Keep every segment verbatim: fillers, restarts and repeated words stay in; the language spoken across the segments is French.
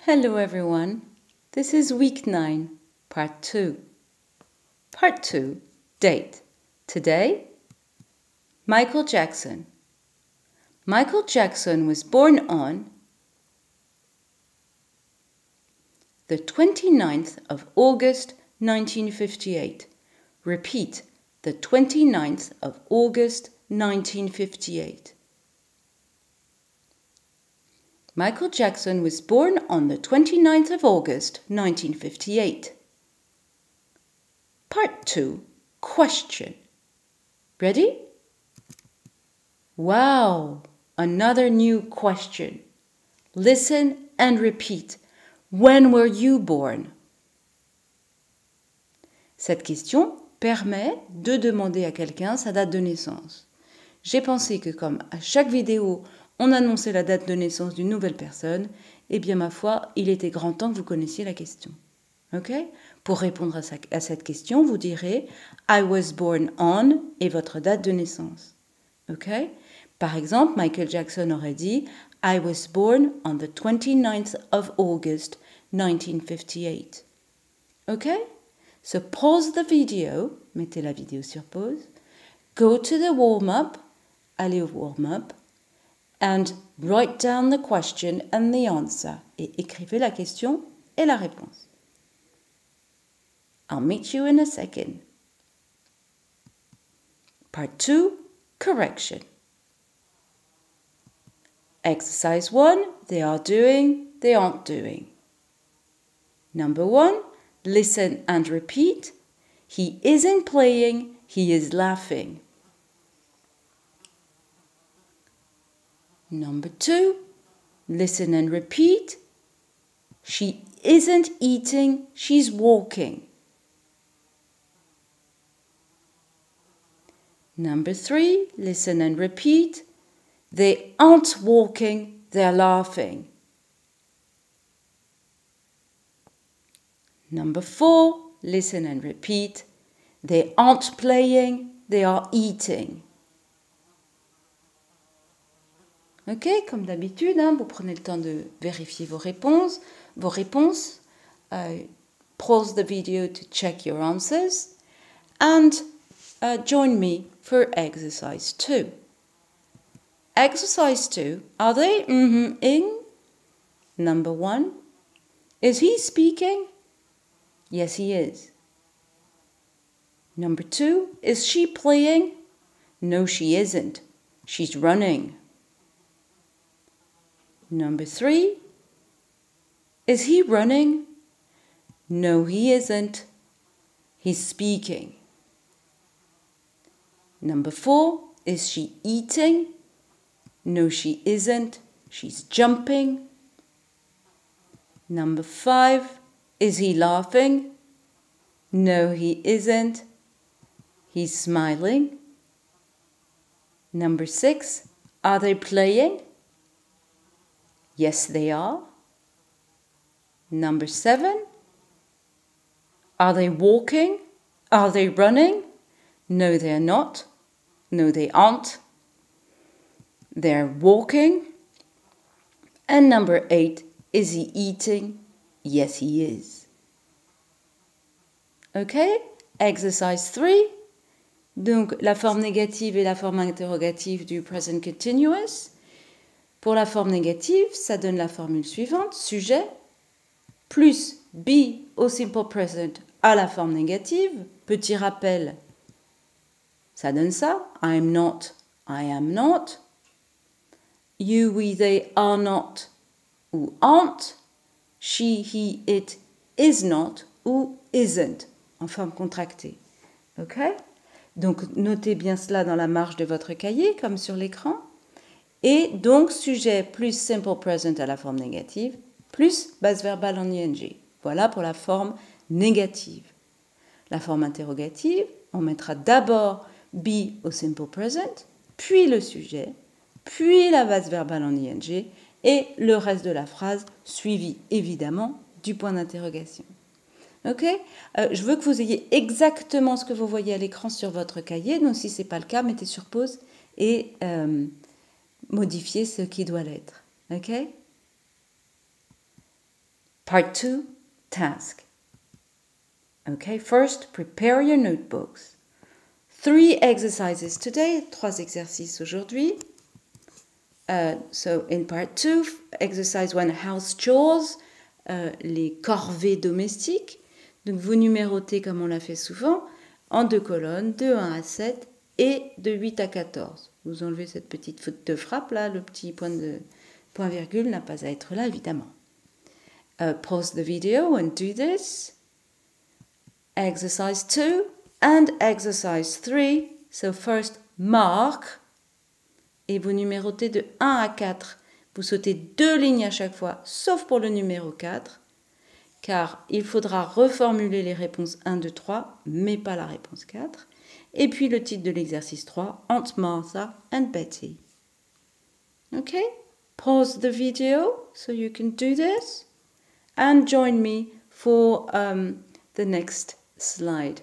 Hello everyone, this is week nine, part two. Part two, date. Today, Michael Jackson. Michael Jackson was born on the twenty-ninth of August nineteen fifty-eight. Repeat, the twenty-ninth of August nineteen fifty-eight. Michael Jackson was born on the twenty-ninth of August nineteen fifty-eight. Part two, question. Ready? Wow, another new question. Listen and repeat. When were you born? Cette question permet de demander à quelqu'un sa date de naissance. J'ai pensé que comme à chaque vidéo, on annonçait la date de naissance d'une nouvelle personne, eh bien ma foi, il était grand temps que vous connaissiez la question. Ok? Pour répondre à, sa, à cette question, vous direz « I was born on » et votre date de naissance. Ok? Par exemple, Michael Jackson aurait dit « I was born on the twenty-ninth of August nineteen fifty-eight ». Ok? So pause the video, mettez la vidéo sur pause, go to the warm-up, allez au warm-up, and write down the question and the answer. Et écrivez la question et la réponse. I'll meet you in a second. Part two, correction. Exercise one, they are doing, they aren't doing. Number one, listen and repeat. He isn't playing, he is laughing. Number two, listen and repeat. She isn't eating, she's walking. Number three, listen and repeat. They aren't walking, they're laughing. Number four, listen and repeat. They aren't playing, they are eating. Ok, comme d'habitude, hein, vous prenez le temps de vérifier vos réponses. Vos réponses. Uh, pause the video to check your answers. And uh, join me for exercise two. Exercise two. Are they mm-hmm-ing? Number one. Is he speaking? Yes, he is. Number two. Is she playing? No, she isn't. She's running. Number three, is he running? No, he isn't. He's speaking. Number four, is she eating? No, she isn't. She's jumping. Number five, is he laughing? No, he isn't. He's smiling. Number six, are they playing? Yes, they are. Number seven. Are they walking? Are they running? No, they're not. No, they aren't. They're walking. And number eight. Is he eating? Yes, he is. Okay? Exercise three. Donc, la forme négative et la forme interrogative du present continuous. Pour la forme négative, ça donne la formule suivante, sujet, plus be au simple present à la forme négative. Petit rappel, ça donne ça. I'm not, I am not. You, we, they are not ou aren't. She, he, it is not ou isn't en forme contractée. Ok? Donc, notez bien cela dans la marge de votre cahier comme sur l'écran. Et donc, sujet plus simple present à la forme négative, plus base verbale en ing. Voilà pour la forme négative. La forme interrogative, on mettra d'abord be au simple present, puis le sujet, puis la base verbale en ing, et le reste de la phrase suivi évidemment du point d'interrogation. Ok? euh, Je veux que vous ayez exactement ce que vous voyez à l'écran sur votre cahier, donc si ce n'est pas le cas, mettez sur pause et... Euh, modifier ce qui doit l'être. Ok? Part two, task. Okay, first, prepare your notebooks. Three exercises today, trois exercices aujourd'hui. Uh, so in part two, exercise one, house chores, uh, les corvées domestiques. Donc vous numérotez comme on l'a fait souvent, en deux colonnes, de un à sept et de huit à quatorze. Vous enlevez cette petite faute de frappe là, le petit point de point virgule n'a pas à être là évidemment. Uh, pause the video and do this. Exercise two and exercise three. So first, mark. Et vous numérotez de un à quatre. Vous sautez deux lignes à chaque fois, sauf pour le numéro quatre, car il faudra reformuler les réponses un, deux, trois, mais pas la réponse quatre. Et puis le titre de l'exercice trois, Aunt Martha and Betty. Okay? Pause the video so you can do this. And join me for um, the next slide.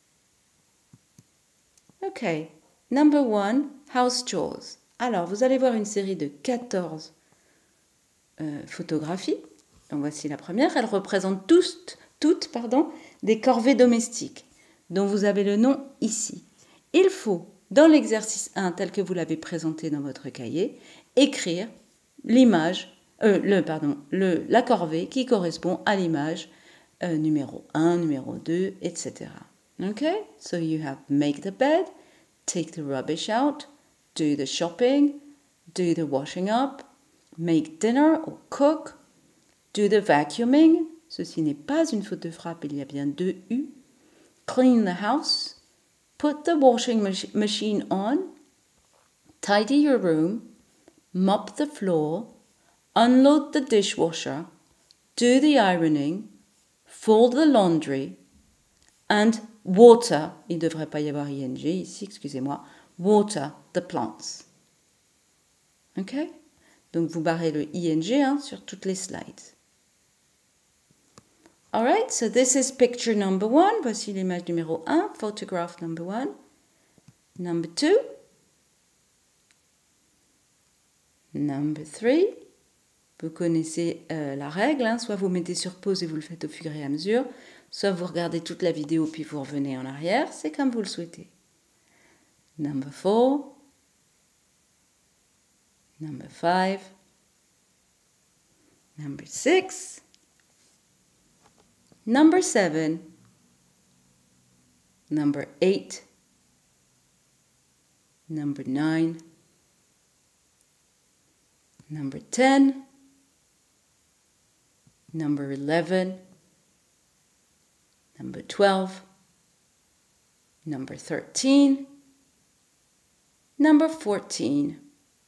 Okay, number one, house chores. Alors, vous allez voir une série de quatorze euh, photographies. Donc, voici la première. Elle représente tous, toutes pardon, des corvées domestiques, dont vous avez le nom ici. Il faut, dans l'exercice un, tel que vous l'avez présenté dans votre cahier, écrire l'image, euh, le, pardon, le, la corvée qui correspond à l'image euh, numéro un, numéro deux, et cetera. Okay? So you have make the bed, take the rubbish out, do the shopping, do the washing up, make dinner or cook, do the vacuuming, ceci n'est pas une faute de frappe, il y a bien deux U, clean the house, put the washing mach- machine on, tidy your room, mop the floor, unload the dishwasher, do the ironing, fold the laundry, and water, il ne devrait pas y avoir ing ici, excusez-moi, water the plants. Ok? Donc vous barrez le ing hein, sur toutes les slides. Alright, so this is picture number one. Voici l'image numéro un, photograph number one. Number two. Number three. Vous connaissez euh, la règle, hein, soit vous mettez sur pause et vous le faites au fur et à mesure, soit vous regardez toute la vidéo puis vous revenez en arrière, c'est comme vous le souhaitez. Number four. Number five. Number six. Number seven. Number eight. Number nine. Number ten. Number eleven. Number twelve. Number thirteen. Number fourteen.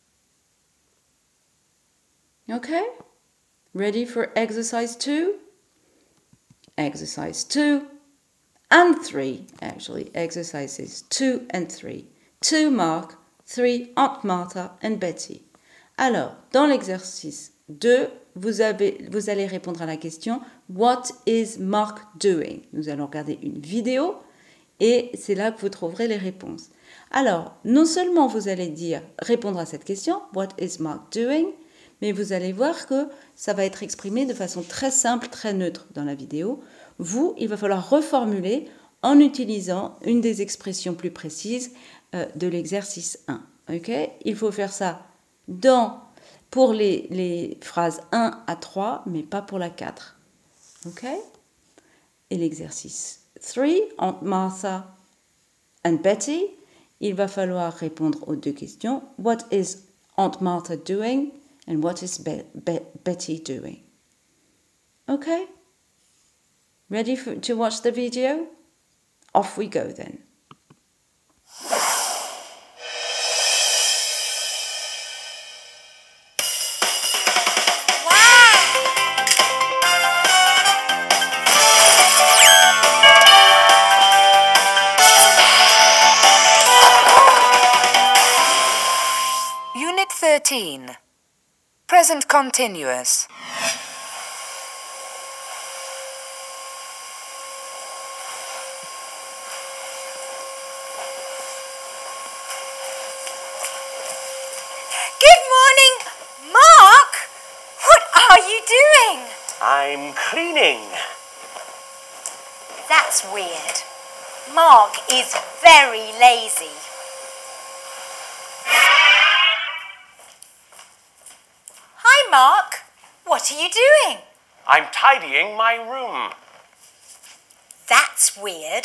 Okay? Ready for exercise two? Exercise two and three, actually, exercises two and three. Two, Mark, three, Aunt Martha and Betty. Alors, dans l'exercice deux, vous, avez, vous allez répondre à la question What is Mark doing? Nous allons regarder une vidéo et c'est là que vous trouverez les réponses. Alors, non seulement vous allez dire répondre à cette question What is Mark doing? Mais vous allez voir que ça va être exprimé de façon très simple, très neutre dans la vidéo. Vous, il va falloir reformuler en utilisant une des expressions plus précises euh, de l'exercice un. Okay? Il faut faire ça dans, pour les, les phrases un à trois, mais pas pour la quatre. Okay? Et l'exercice trois, Aunt Martha and Betty, il va falloir répondre aux deux questions. What is Aunt Martha doing? And what is Be- Be- Betty doing? Okay? Ready for, to watch the video? Off we go then. Unit thirteen. Present continuous. Good morning, Mark. What are you doing? I'm I'm cleaning. That's weird. Mark is very lazy. Hi, Mark. What are you doing? I'm tidying my room. That's weird.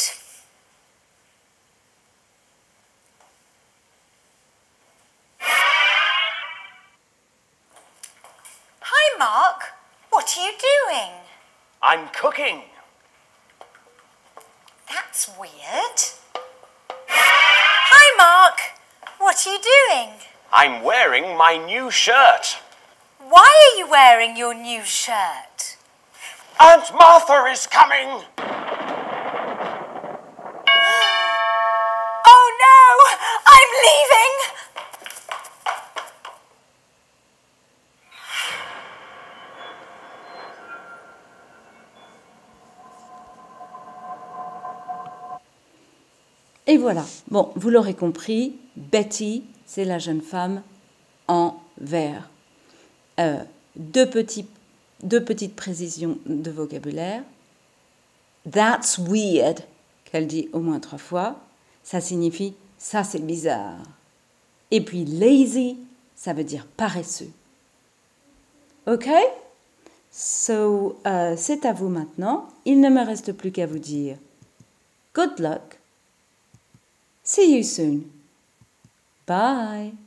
Hi, Mark. What are you doing? I'm cooking. That's weird. Hi, Mark. What are you doing? I'm wearing my new shirt. Why are you wearing your new shirt? Aunt Martha is coming. Oh no! I'm leaving! Et voilà. Bon, vous l'aurez compris, Betty, c'est la jeune femme en vert. Euh, deux, petits, deux petites précisions de vocabulaire. That's weird, qu'elle dit au moins trois fois. Ça signifie ça c'est bizarre. Et puis lazy, ça veut dire paresseux. Ok? So, euh, c'est à vous maintenant. Il ne me reste plus qu'à vous dire good luck. See you soon. Bye.